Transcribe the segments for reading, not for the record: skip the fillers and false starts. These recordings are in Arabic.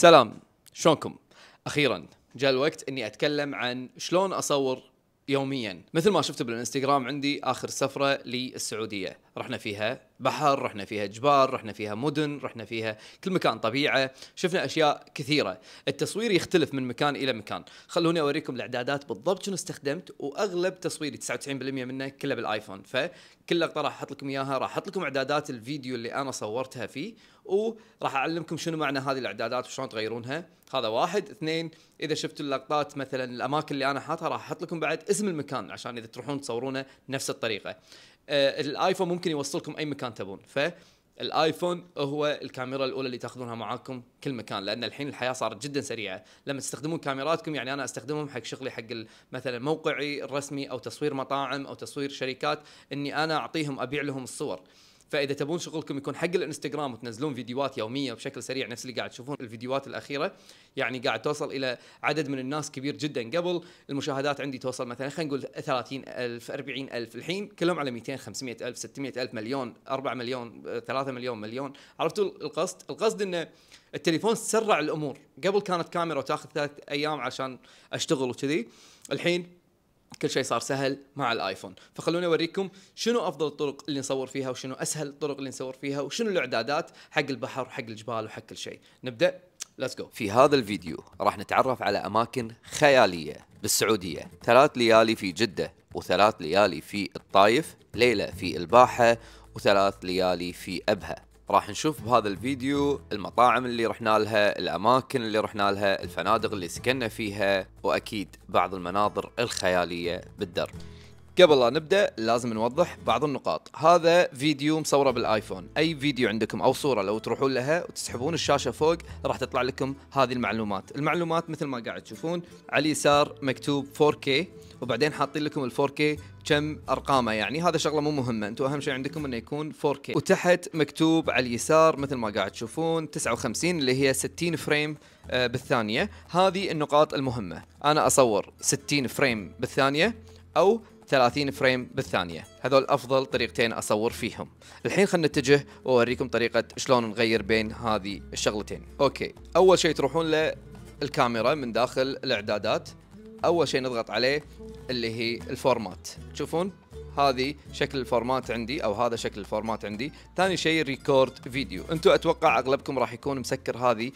سلام، شلونكم؟ أخيرا جاء الوقت إني أتكلم عن شلون أصور يوميا. مثل ما شفتوا بالانستغرام عندي آخر سفرة للسعودية، رحنا فيها بحر، رحنا فيها جبال، رحنا فيها مدن، رحنا فيها كل مكان طبيعة، شفنا أشياء كثيرة. التصوير يختلف من مكان إلى مكان. خلوني أوريكم الإعدادات بالضبط شنو استخدمت، وأغلب تصويري 99% منه كله بالآيفون، فكل لقطة راح أحط لكم إياها، راح أحط لكم إعدادات الفيديو اللي أنا صورتها فيه، وراح أعلمكم شنو معنى هذه الإعدادات وشلون تغيرونها. هذا واحد. اثنين، إذا شفتوا اللقطات مثلا الأماكن اللي أنا حاطها راح أحط لكم بعد اسم المكان عشان إذا تروحون تصورونه نفس الطريقة. الايفون ممكن يوصلكم اي مكان تبون، فالايفون هو الكاميرا الاولى اللي تاخذونها معاكم كل مكان، لان الحين الحياه صارت جدا سريعه. لما تستخدمون كاميراتكم، يعني انا استخدمهم حق شغلي، حق مثلا موقعي الرسمي او تصوير مطاعم او تصوير شركات، اني انا اعطيهم ابيع لهم الصور. فاذا تبون شغلكم يكون حق الانستغرام وتنزلون فيديوهات يوميه بشكل سريع نفس اللي قاعد تشوفون الفيديوهات الاخيره، يعني قاعد توصل الى عدد من الناس كبير جدا. قبل المشاهدات عندي توصل مثلا خلينا نقول 30,000 40,000، الحين كلهم على 200 500,000 600,000 مليون 4 مليون 3 مليون مليون. عرفتوا القصد انه التليفون سرع الامور. قبل كانت كاميرا وتاخذ 3 ايام عشان اشتغل وكذي، الحين كل شيء صار سهل مع الايفون. فخلوني اوريكم شنو افضل الطرق اللي نصور فيها، وشنو اسهل الطرق اللي نصور فيها، وشنو الاعدادات حق البحر وحق الجبال وحق كل شيء. نبدا، ليتس جو. في هذا الفيديو راح نتعرف على أماكن خيالية بالسعودية. 3 ليالي في جدة، و3 ليالي في الطايف، ليلة في الباحة، و3 ليالي في أبها. راح نشوف بهذا الفيديو المطاعم اللي رحنا لها، الأماكن اللي رحنا لها، الفنادق اللي سكننا فيها، وأكيد بعض المناظر الخيالية بالدرب. قبل لا نبدأ لازم نوضح بعض النقاط. هذا فيديو مصوره بالايفون. اي فيديو عندكم او صورة لو تروحون لها وتسحبون الشاشة فوق راح تطلع لكم هذه المعلومات مثل ما قاعد تشوفون على اليسار مكتوب 4K، وبعدين حاطين لكم ال 4K كم ارقامه. يعني هذا شغله مو مهمه، انتم اهم شيء عندكم انه يكون 4K. وتحت مكتوب على اليسار مثل ما قاعد تشوفون 59 اللي هي 60 فريم بالثانيه. هذه النقاط المهمه. انا اصور 60 فريم بالثانيه او 30 فريم بالثانية، هذول أفضل طريقتين أصور فيهم. الحين خلنا نتجه وأوريكم طريقة شلون نغير بين هذه الشغلتين. أوكي، أول شيء تروحون للكاميرا من داخل الإعدادات. أول شيء نضغط عليه اللي هي الفورمات. تشوفون هذه شكل الفورمات عندي، أو هذا شكل الفورمات عندي. ثاني شيء ريكورد فيديو. أنتوا أتوقع أغلبكم راح يكون مسكر هذه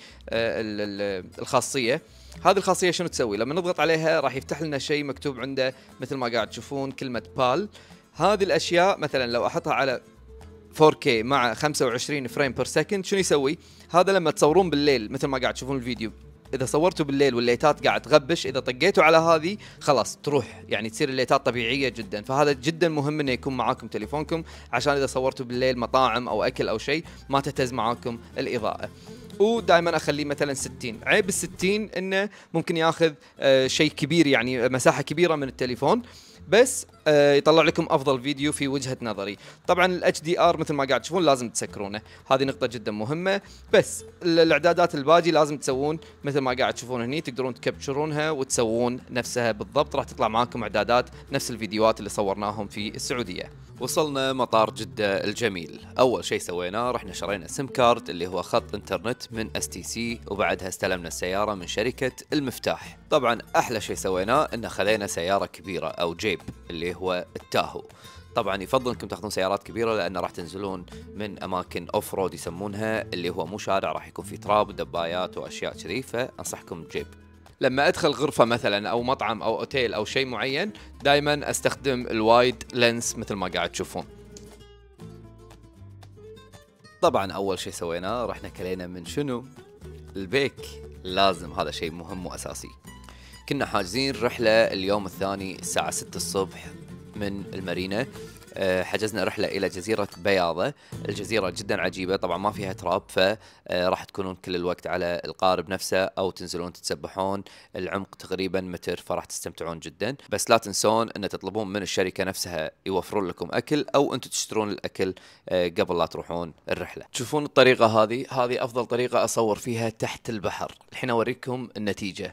الخاصية. هذه الخاصية شنو تسوي؟ لما نضغط عليها راح يفتح لنا شيء مكتوب عنده مثل ما قاعد تشوفون كلمة بال. هذه الأشياء مثلا لو أحطها على 4K مع 25 فريم بير سكند، شنو يسوي؟ هذا لما تصورون بالليل مثل ما قاعد تشوفون الفيديو، إذا صورتوا بالليل والليتات قاعد تغبش، إذا طقيتوا على هذه خلاص تروح، يعني تصير الليتات طبيعية جدا. فهذا جدا مهم إنه يكون معاكم تليفونكم، عشان إذا صورتوا بالليل مطاعم أو أكل أو شيء ما تهتز معاكم الإضاءة. ودائما اخليه مثلا 60. عيب ال60 انه ممكن ياخذ شيء كبير، يعني مساحه كبيره من التليفون، بس يطلع لكم افضل فيديو في وجهه نظري. طبعا الاتش دي ار مثل ما قاعد تشوفون لازم تسكرونه، هذه نقطه جدا مهمه. بس الاعدادات الباقي لازم تسوون مثل ما قاعد تشوفون هني، تقدرون تكبشرونها وتسوون نفسها بالضبط، راح تطلع معاكم اعدادات نفس الفيديوهات اللي صورناهم في السعوديه. وصلنا مطار جدة الجميل. أول شيء سويناه رحنا شرينا سيم كارد اللي هو خط انترنت من STC، وبعدها استلمنا السيارة من شركة المفتاح. طبعا أحلى شيء سويناه إن خذينا سيارة كبيرة أو جيب اللي هو التاهو. طبعا يفضل انكم تاخذون سيارات كبيره، لان راح تنزلون من اماكن اوف رود يسمونها، اللي هو مو شارع، راح يكون في تراب ودبايات واشياء كذي، فانصحكم بجيب. لما ادخل غرفه مثلا او مطعم او اوتيل او شيء معين، دائما استخدم الوايد لينس مثل ما قاعد تشوفون. طبعا اول شيء سويناه رحنا كلينا من شنو؟ البيك. لازم، هذا شيء مهم واساسي. كنا حاجزين رحله اليوم الثاني الساعه 6 الصبح من المارينا. حجزنا رحلة إلى جزيرة بياضة. الجزيرة جدا عجيبة، طبعا ما فيها تراب، فراح تكونون كل الوقت على القارب نفسه، أو تنزلون تتسبحون. العمق تقريبا متر، فراح تستمتعون جدا. بس لا تنسون أن تطلبون من الشركة نفسها يوفرون لكم أكل، أو أنتم تشترون الأكل قبل لا تروحون الرحلة. تشوفون الطريقة هذه أفضل طريقة أصور فيها تحت البحر. الحين أوريكم النتيجة.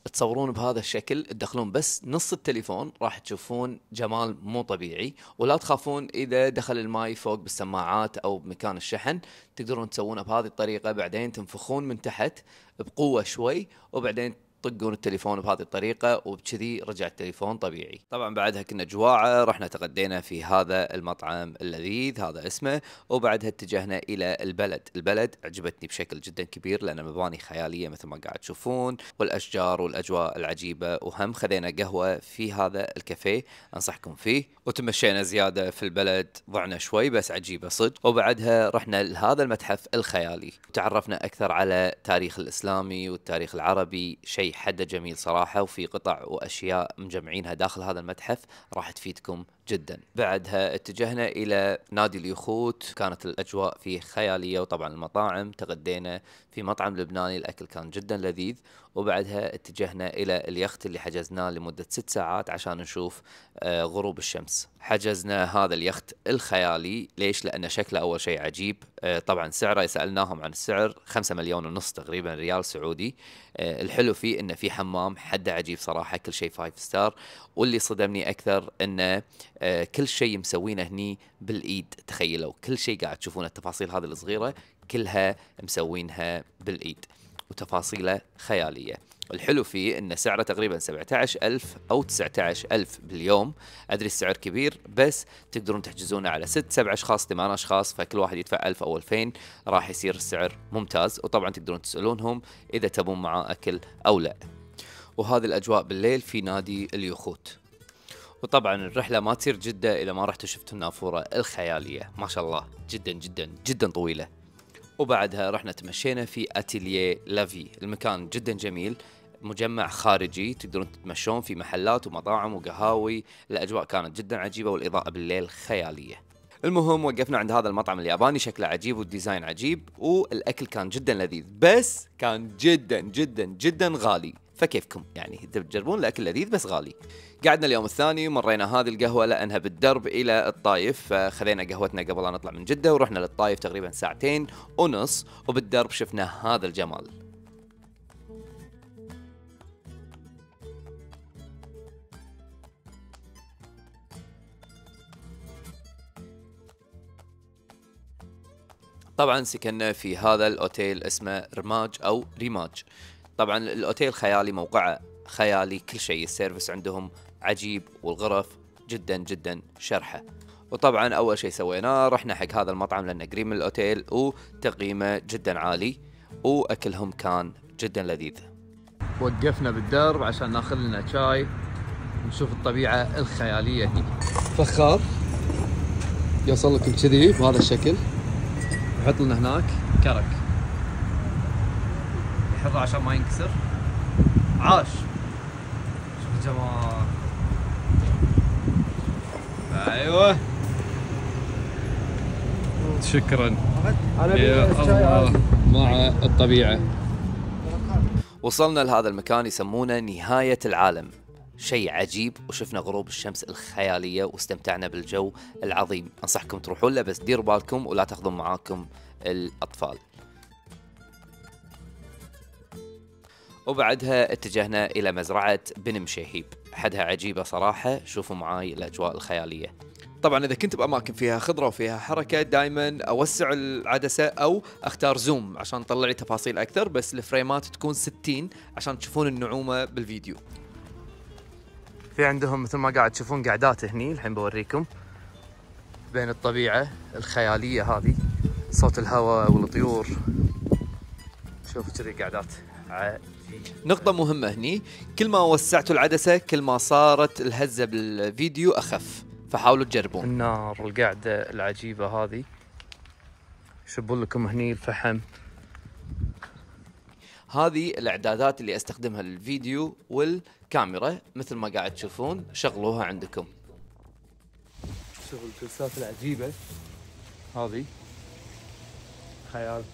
تصورون بهذا الشكل، تدخلون بس نص التليفون راح تشوفون جمال مو طبيعي. ولا تخافون اذا دخل الماي فوق بالسماعات او بمكان الشحن، تقدرون تسوونه بهذه الطريقة، بعدين تنفخون من تحت بقوة شوي وبعدين طقون التليفون بهذه الطريقة، وبكذي رجع التليفون طبيعي. طبعا بعدها كنا جواعة، رحنا تغدينا في هذا المطعم اللذيذ هذا اسمه، وبعدها اتجهنا إلى البلد عجبتني بشكل جدا كبير لأن مباني خيالية مثل ما قاعد تشوفون، والأشجار والأجواء العجيبة. وهم خذينا قهوة في هذا الكافيه أنصحكم فيه، وتمشينا زيادة في البلد، ضعنا شوي بس عجيبة صدق. وبعدها رحنا لهذا المتحف الخيالي، تعرفنا أكثر على تاريخ الإسلامي والتاريخ العربي، شيء حده جميل صراحة، وفي قطع وأشياء مجمعينها داخل هذا المتحف راح تفيدكم جدا. بعدها اتجهنا إلى نادي اليخوت، كانت الأجواء فيه خيالية، وطبعا المطاعم تغدينا في مطعم لبناني، الأكل كان جدا لذيذ. وبعدها اتجهنا إلى اليخت اللي حجزناه لمدة 6 ساعات عشان نشوف غروب الشمس. حجزنا هذا اليخت الخيالي، ليش؟ لأن شكله أول شيء عجيب. طبعا سعره سألناهم عن السعر 5 مليون ونص تقريبا ريال سعودي. الحلو فيه إنه في حمام حده عجيب صراحة، كل شيء 5 ستار. واللي صدمني أكثر إنه كل شيء مسوينه هني بالإيد. تخيلوا كل شيء قاعد تشوفون التفاصيل هذه الصغيرة كلها مسوينها بالإيد، وتفاصيله خيالية. الحلو فيه إن سعره تقريبا 17,000 أو 19,000 باليوم. أدري السعر كبير، بس تقدرون تحجزونه على 6-7 أشخاص 8 أشخاص، فكل واحد يدفع 1000 أو 2000 راح يصير السعر ممتاز. وطبعا تقدرون تسألونهم إذا تبون معاه أكل أو لا. وهذه الأجواء بالليل في نادي اليخوت. وطبعا الرحلة ما تصير جدة إذا ما رحتوا شفتوا النافورة الخيالية، ما شاء الله جدا جدا جدا طويلة. وبعدها رحنا تمشينا في أتيليه لافي، المكان جدا جميل، مجمع خارجي تقدرون تتمشون في محلات ومطاعم وقهاوي. الأجواء كانت جدا عجيبة والإضاءة بالليل خيالية. المهم وقفنا عند هذا المطعم الياباني، شكله عجيب والديزاين عجيب، والأكل كان جدا لذيذ، بس كان جدا جدا جدا غالي. فكيفكم يعني تجربون الأكل لذيذ بس غالي. قعدنا اليوم الثاني، مرينا هذه القهوة لأنها بالدرب إلى الطايف، فخذينا قهوتنا قبل أن نطلع من جدة، ورحنا للطايف تقريبا 2.5 ساعة، وبالدرب شفنا هذا الجمال. طبعا سكننا في هذا الأوتيل اسمه رماج أو ريماج. طبعا الأوتيل خيالي، موقعه خيالي، كل شيء، السيرفس عندهم عجيب، والغرف جدا جدا شرحة. وطبعا أول شيء سويناه رحنا حق هذا المطعم لأنه قريب من الأوتيل وتقييمه جدا عالي، وأكلهم كان جدا لذيذ. وقفنا بالدرب عشان ناخذ لنا شاي ونشوف الطبيعة الخيالية هنا. فخار يوصل لكم كذي بهذا الشكل، يحط لنا هناك كرك يحطه عشان ما ينكسر. عاش، شوف الجمال. ايوه شكرا يا الله مع الطبيعة. وصلنا لهذا المكان يسمونه نهاية العالم، شيء عجيب، وشفنا غروب الشمس الخيالية واستمتعنا بالجو العظيم. أنصحكم تروحون له، بس ديروا بالكم ولا تاخذون معاكم الأطفال. وبعدها اتجهنا إلى مزرعة بن مشيهيب، حدها عجيبة صراحة، شوفوا معاي الأجواء الخيالية. طبعا إذا كنت بأماكن فيها خضرة وفيها حركة دائما أوسع العدسة أو أختار زوم عشان تطلع لي تفاصيل أكثر، بس الفريمات تكون 60 عشان تشوفون النعومة بالفيديو. في عندهم مثل ما قاعد تشوفون قعدات هني، الحين بوريكم بين الطبيعة الخيالية هذه، صوت الهواء والطيور، شوفوا كذي قعدات عجيبة. نقطة مهمة هني، كل ما وسعتوا العدسة كل ما صارت الهزة بالفيديو أخف، فحاولوا تجربون. النار والقعدة العجيبة هذه، يشبون لكم هني الفحم. هذه الإعدادات اللي أستخدمها للفيديو والكاميرا، مثل ما قاعد تشوفون شغلوها عندكم. شوفوا الجلسات العجيبة هذه، خيال،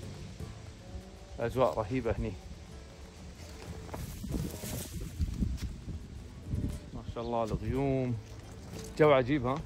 أجواء رهيبة هني، ما شاء الله، الغيوم، جو عجيب. ها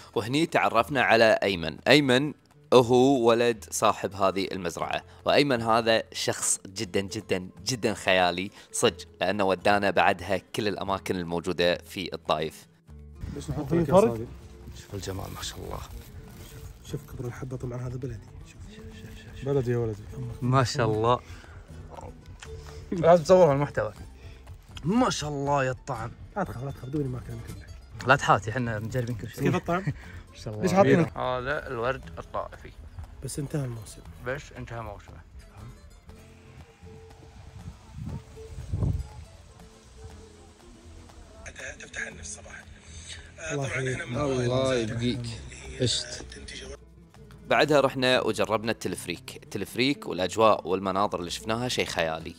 وهني تعرفنا على أيمن هو ولد صاحب هذه المزرعة، وأيمن هذا شخص جدا جدا جدا خيالي صدق، لأنه ودانا بعدها كل الأماكن الموجودة في الطايف. ليش نحط لك يا صادق؟ شوف الجمال ما شاء الله. شوف كبر الحبة، طبعا هذا بلدي. شوف بلدي يا ولدي ما شاء الله. لازم تصور المحتوى. ما شاء الله يا الطعم. لا تخاف دوني ما اكلمك كله. لا تحاتي، احنا مجربين كل شيء. كيف الطعم؟ ما شاء الله. ليش حاطين؟ هذا الورد الطائفي. بس انتهى الموسم. بس انتهى موسمه. تفتح النفس صباحا. الله يبقيك. عشت. بعدها رحنا وجربنا التلفريك والأجواء والمناظر اللي شفناها شيء خيالي.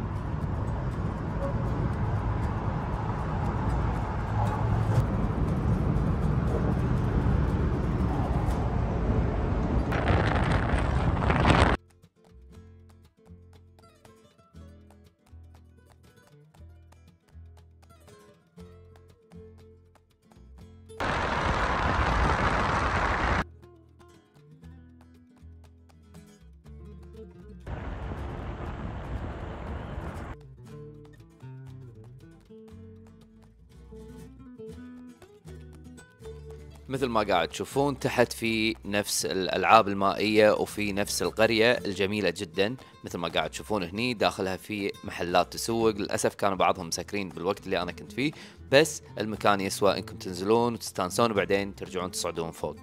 مثل ما قاعد تشوفون تحت في نفس الألعاب المائية وفي نفس القرية الجميلة جدا. مثل ما قاعد تشوفون هني داخلها في محلات تسوق، للأسف كانوا بعضهم مسكرين بالوقت اللي أنا كنت فيه، بس المكان يسوى إنكم تنزلون وتستانسون وبعدين ترجعون تصعدون فوق.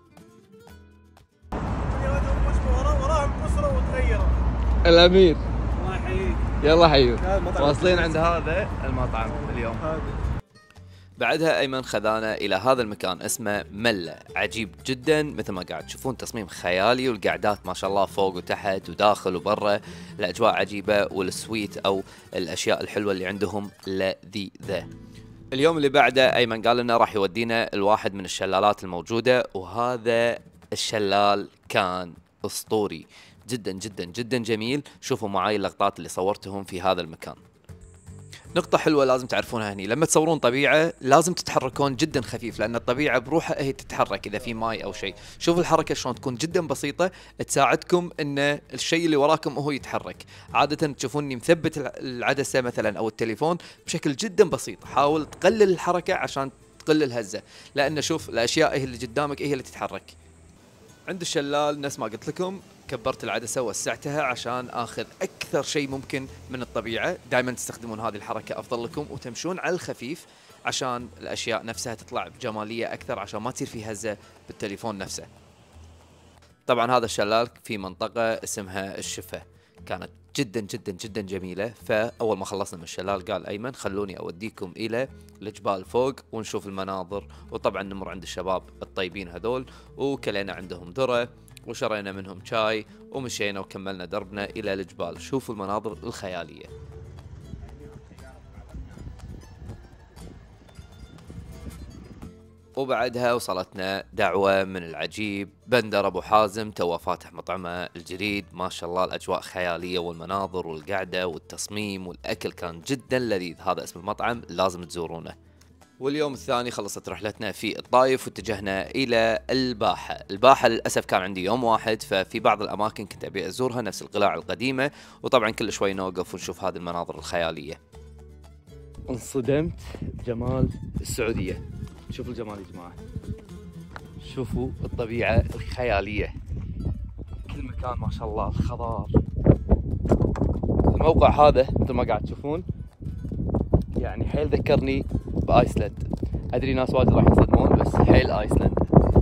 الأمير الله يحييك. يلا حيو. واصلين عند هذا المطعم اليوم. بعدها أيمن خذانا إلى هذا المكان اسمه ملة، عجيب جدا مثل ما قاعد تشوفون، تصميم خيالي والقعدات ما شاء الله فوق وتحت وداخل وبرا، الأجواء عجيبة والسويت أو الأشياء الحلوة اللي عندهم لذيذة. اليوم اللي بعده أيمن قال لنا راح يودينا الواحد من الشلالات الموجودة، وهذا الشلال كان أسطوري جدا جدا جدا جميل. شوفوا معاي اللقطات اللي صورتهم في هذا المكان. نقطة حلوة لازم تعرفونها هني، لما تصورون طبيعة لازم تتحركون جدا خفيف، لأن الطبيعة بروحها هي تتحرك إذا في ماي أو شيء. شوفوا الحركة شلون تكون جدا بسيطة، تساعدكم إن الشيء اللي وراكم هو يتحرك. عادة تشوفوني مثبت العدسة مثلا أو التليفون بشكل جدا بسيط، حاول تقلل الحركة عشان تقلل الهزة، لأن شوف الأشياء هي اللي قدامك هي اللي تتحرك. عند الشلال نفس ما قلت لكم كبرت العدسة ووسعتها عشان اخذ اكثر شيء ممكن من الطبيعة. دائما تستخدمون هذه الحركة افضل لكم، وتمشون على الخفيف عشان الاشياء نفسها تطلع بجمالية اكثر، عشان ما تصير في هزة بالتليفون نفسه. طبعا هذا الشلال في منطقة اسمها الشفة، كانت جدا جدا جدا جميلة. فأول ما خلصنا من الشلال قال أيمن خلوني أوديكم إلى الجبال فوق ونشوف المناظر، وطبعا نمر عند الشباب الطيبين هذول، وكلينا عندهم ذرة وشرينا منهم شاي ومشينا وكملنا دربنا إلى الجبال. شوفوا المناظر الخيالية. وبعدها وصلتنا دعوة من العجيب بندر أبو حازم، تو فاتح مطعمه الجديد، ما شاء الله الأجواء خيالية والمناظر والقعدة والتصميم والأكل كان جدا لذيذ. هذا اسم المطعم لازم تزورونه. واليوم الثاني خلصت رحلتنا في الطايف واتجهنا إلى الباحة للأسف كان عندي يوم واحد، ففي بعض الأماكن كنت أبي أزورها نفس القلاع القديمة، وطبعا كل شوي نوقف ونشوف هذه المناظر الخيالية. انصدمت بجمال السعودية. شوفوا الجمال يا جماعة، شوفوا الطبيعة الخيالية، كل مكان ما شاء الله الخضار. الموقع هذا مثل ما قاعد تشوفون يعني حيل ذكرني بآيسلند. أدري ناس واجد راح ينصدمون بس حيل آيسلند.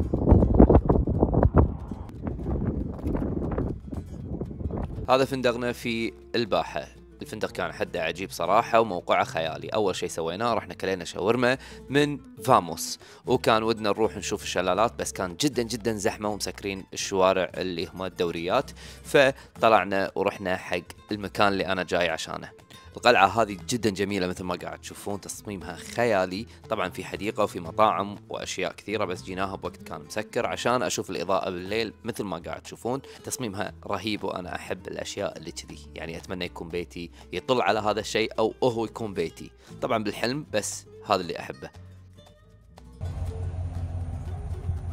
هذا فندقنا في الباحة. الفندق كان حده عجيب صراحة وموقعه خيالي. أول شيء سويناه رحنا كلينا شاورما من فاموس، وكان ودنا نروح نشوف الشلالات بس كان جدا جدا زحمة ومسكرين الشوارع اللي هم الدوريات، فطلعنا ورحنا حق المكان اللي أنا جاي عشانه. القلعة هذه جدا جميلة مثل ما قاعد تشوفون، تصميمها خيالي. طبعا في حديقة وفي مطاعم وأشياء كثيرة، بس جيناها بوقت كان مسكر عشان أشوف الإضاءة بالليل. مثل ما قاعد تشوفون تصميمها رهيب، وأنا أحب الأشياء اللي كذي، يعني أتمنى يكون بيتي يطل على هذا الشيء أو هو يكون بيتي، طبعا بالحلم، بس هذا اللي أحبه.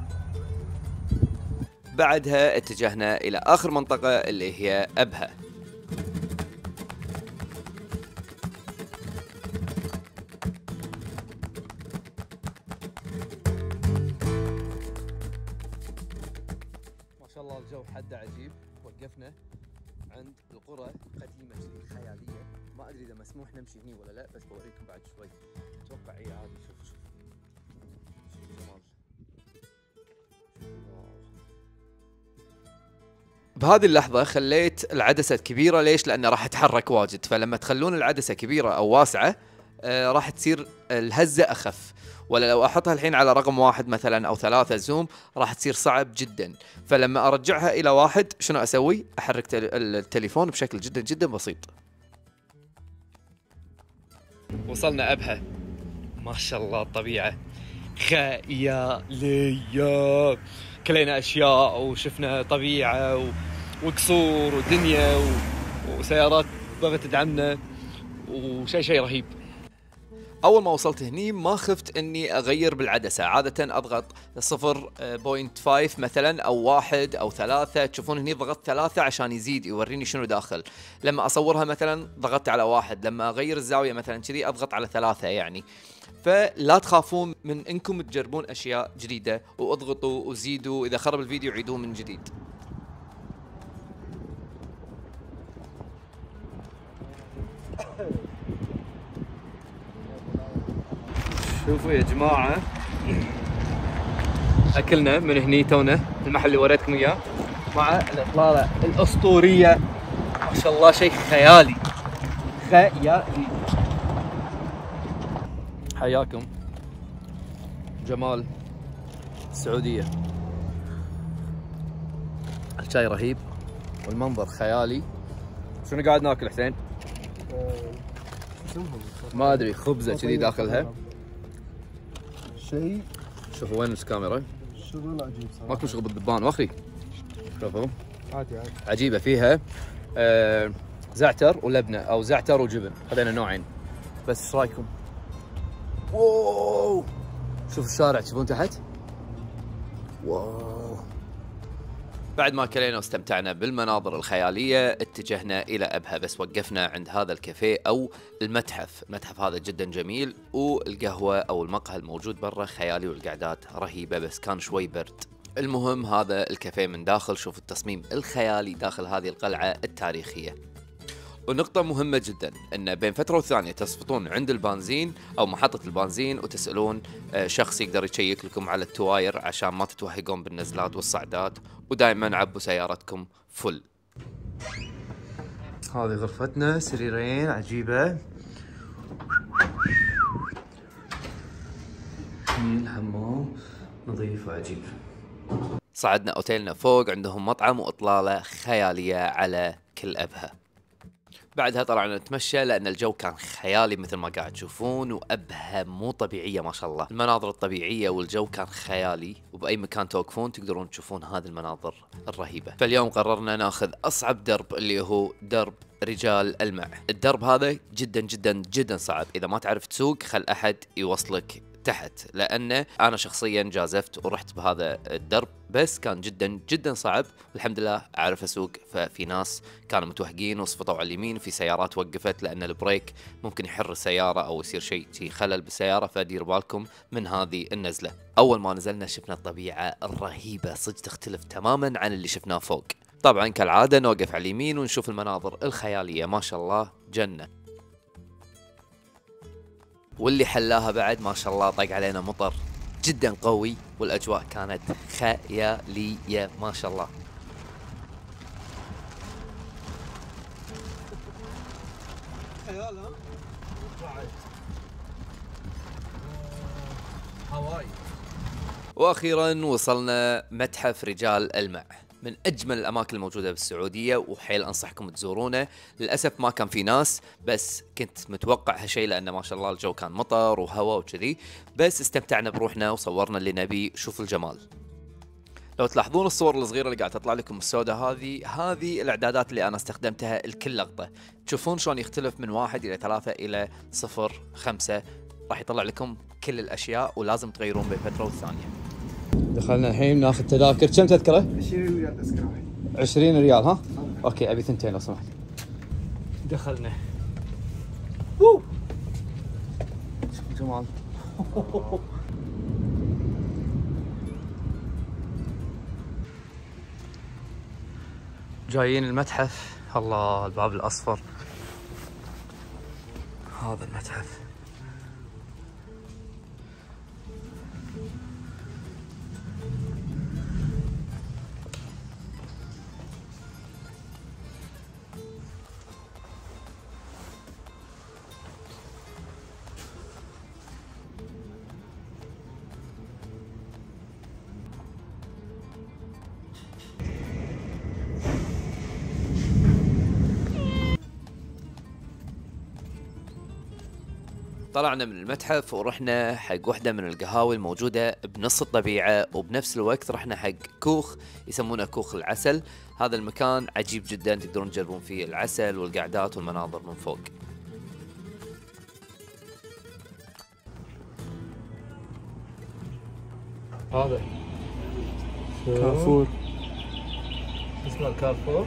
بعدها اتجهنا إلى آخر منطقة اللي هي أبها. ما شاء الله الجو حده عجيب. وقفنا عند القرى قديمة جديد خيالية، ما أدري إذا مسموح نمشي هني ولا لا، بس بوريكم بعد شوي. أتوقع إي عادي. شوف الجمال. بهذه اللحظة خليت العدسة كبيرة. ليش؟ لأنه راح تتحرك واجد، فلما تخلون العدسة كبيرة أو واسعة راح تصير الهزة أخف. ولا لو أحطها الحين على رقم 1 مثلا أو 3 زوم راح تصير صعب جدا. فلما أرجعها إلى 1 شنو أسوي؟ أحرك التليفون بشكل جدا جدا بسيط. وصلنا أبها. ما شاء الله الطبيعة خيالية. كلينا أشياء وشفنا طبيعة وقصور ودنيا وسيارات بغت تدعمنا وشيء رهيب. اول ما وصلت هني ما خفت اني اغير بالعدسه. عاده اضغط 0.5 مثلا او 1 او 3. تشوفون هني ضغطت 3 عشان يزيد يوريني شنو داخل. لما اصورها مثلا ضغطت على 1. لما اغير الزاويه مثلا كذي اضغط على 3 يعني. فلا تخافون من انكم تجربون اشياء جديده، واضغطوا وزيدوا. اذا خرب الفيديو عيدوه من جديد. شوفوا يا جماعة، أكلنا من هني تونا المحل اللي وريتكم إياه مع الإطلالة الأسطورية. ما شاء الله شيء خيالي خيالي. حياكم جمال السعودية. الشاي رهيب والمنظر خيالي. شنو قاعد ناكل حسين؟ ما أدري، خبزة كذي داخلها شيء. شوفوا وين الكاميرا؟ شغل عجيب صراحه. ماكو شغل بالدبان واخي. شوفوا عادي. عجيبه. فيها زعتر ولبنه او زعتر وجبن. خذينا نوعين. بس ايش رايكم؟ واو شوفوا الشارع، تشوفون تحت؟ واو. بعد ما كلينا واستمتعنا بالمناظر الخيالية اتجهنا إلى أبها. بس وقفنا عند هذا الكافيه أو المتحف. المتحف هذا جدا جميل، والقهوة أو المقهى الموجود برا خيالي، والقعدات رهيبة بس كان شوي برد. المهم هذا الكافيه من داخل شوف التصميم الخيالي داخل هذه القلعة التاريخية. ونقطة مهمة جدا ان بين فترة والثانية تصفطون عند البنزين او محطة البنزين وتسألون شخص يقدر يشيك لكم على التواير عشان ما تتوهقون بالنزلات والصعدات، ودائما عبوا سيارتكم فل. هذه غرفتنا، سريرين عجيبة. الحمام نظيف وعجيب. صعدنا اوتيلنا فوق، عندهم مطعم واطلالة خيالية على كل أبها. بعدها طلعنا نتمشى لأن الجو كان خيالي مثل ما قاعد تشوفون، وأبها مو طبيعية ما شاء الله. المناظر الطبيعية والجو كان خيالي، وبأي مكان توقفون تقدرون تشوفون هذه المناظر الرهيبة. فاليوم قررنا ناخذ أصعب درب اللي هو درب رجال المع. الدرب هذا جدا جدا جدا صعب. إذا ما تعرف تسوق خل أحد يوصلك تحت، لأن أنا شخصيا جازفت ورحت بهذا الدرب بس كان جدا جدا صعب. والحمد لله أعرف أسوق. ففي ناس كانوا متوهقين وصفطوا على اليمين، في سيارات وقفت لأن البريك ممكن يحر السيارة أو يصير شيء خلل بالسيارة، فدير بالكم من هذه النزلة. أول ما نزلنا شفنا الطبيعة الرهيبة صدق تختلف تماما عن اللي شفناه فوق. طبعا كالعادة نوقف على اليمين ونشوف المناظر الخيالية، ما شاء الله جنة. واللي حلاها بعد ما شاء الله طق علينا مطر جدا قوي، والاجواء كانت خياليه ما شاء الله. هاواي. واخيرا وصلنا متحف رجال المع، من اجمل الاماكن الموجوده بالسعوديه، وحيل انصحكم تزورونه. للاسف ما كان في ناس، بس كنت متوقع هالشيء لان ما شاء الله الجو كان مطر وهواء وكذي، بس استمتعنا بروحنا وصورنا اللي نبي. شوفوا الجمال. لو تلاحظون الصور الصغيره اللي قاعد تطلع لكم السوداء هذه الاعدادات اللي انا استخدمتها لكل لقطه. تشوفون شلون يختلف من 1 إلى 3 إلى 0.5. راح يطلع لكم كل الاشياء، ولازم تغيرون بين فتره والثانيه. دخلنا الحين ناخذ تذاكر. كم تذكره؟ 20 ريال تذكره واحد. 20 ريال ها؟ اوكي ابي ثنتين لو سمحت. دخلنا. ووو جمال. جايين المتحف. الله الباب الاصفر. هذا المتحف. طلعنا من المتحف ورحنا حق وحدة من القهاوي الموجودة بنص الطبيعة، وبنفس الوقت رحنا حق كوخ يسمونه كوخ العسل. هذا المكان عجيب جدا، تقدرون تجربون فيه العسل والقعدات والمناظر من فوق. هذا كارفور. اسمه الكارفور.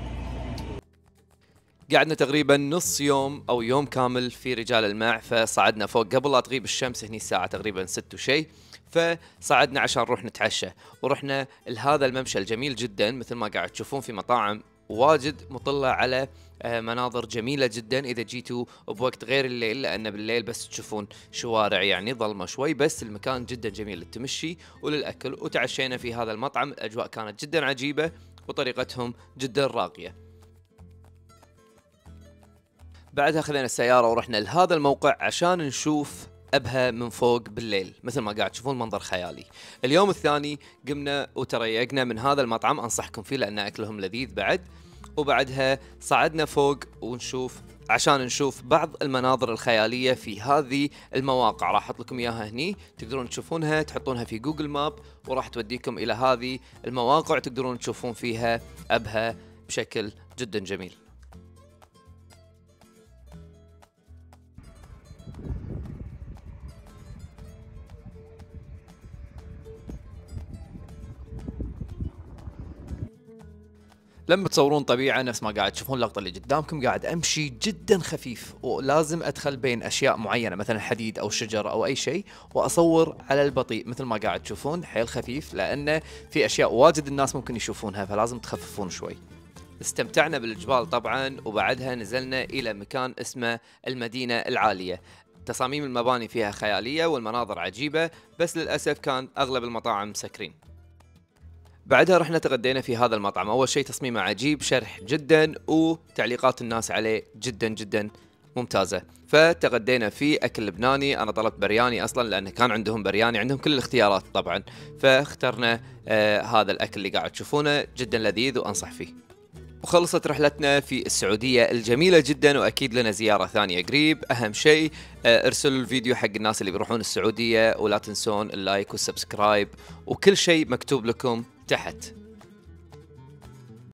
قعدنا تقريبا نص يوم او يوم كامل في رجال الماع، فصعدنا فوق قبل لا تغيب الشمس. هني الساعة تقريبا 6 وشي، فصعدنا عشان نروح نتعشى. ورحنا لهذا الممشى الجميل جدا، مثل ما قاعد تشوفون في مطاعم واجد مطلة على مناظر جميلة جدا إذا جيتوا بوقت غير الليل، لأن بالليل بس تشوفون شوارع يعني ظلمة شوي، بس المكان جدا جميل للتمشي وللأكل. وتعشينا في هذا المطعم، الأجواء كانت جدا عجيبة وطريقتهم جدا راقية. بعدها خذينا السيارة ورحنا لهذا الموقع عشان نشوف أبها من فوق بالليل. مثل ما قاعد تشوفون منظر خيالي. اليوم الثاني قمنا وتريقنا من هذا المطعم، أنصحكم فيه لأن أكلهم لذيذ بعد. وبعدها صعدنا فوق عشان نشوف بعض المناظر الخيالية في هذه المواقع. راح أحط لكم إياها هني، تقدرون تشوفونها، تحطونها في جوجل ماب وراح توديكم إلى هذه المواقع، تقدرون تشوفون فيها أبها بشكل جدا جميل. لما تصورون طبيعة نفس ما قاعد تشوفون اللقطة اللي قدامكم، قاعد أمشي جدا خفيف، ولازم أدخل بين أشياء معينة مثلا حديد أو شجر أو أي شيء، وأصور على البطيء مثل ما قاعد تشوفون، حيل خفيف لأن في أشياء واجد الناس ممكن يشوفونها، فلازم تخففون شوي. استمتعنا بالجبال طبعا، وبعدها نزلنا إلى مكان اسمه المدينة العالية. تصاميم المباني فيها خيالية والمناظر عجيبة، بس للأسف كان أغلب المطاعم مسكرين. بعدها رحنا تغدينا في هذا المطعم. أول شيء تصميمه عجيب، شرح جدا، وتعليقات الناس عليه جدا جدا ممتازة. فتغدينا فيه أكل لبناني. أنا طلبت برياني أصلا لأن كان عندهم برياني، عندهم كل الاختيارات طبعا، فاخترنا هذا الأكل اللي قاعد تشوفونه، جدا لذيذ وأنصح فيه. وخلصت رحلتنا في السعودية الجميلة جدا، وأكيد لنا زيارة ثانية قريب. أهم شيء ارسلوا الفيديو حق الناس اللي بيروحون السعودية، ولا تنسون اللايك والسبسكرايب، وكل شيء مكتوب لكم تحت.